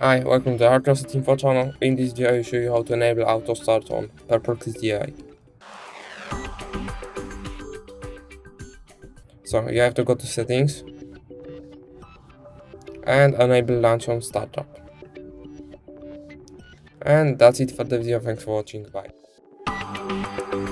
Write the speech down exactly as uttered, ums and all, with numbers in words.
Hi, welcome to the Autostart Info channel. In this video I will show you how to enable Autostart on Perplexity A I. So you have to go to settings and enable launch on startup. And that's it for the video, thanks for watching, bye.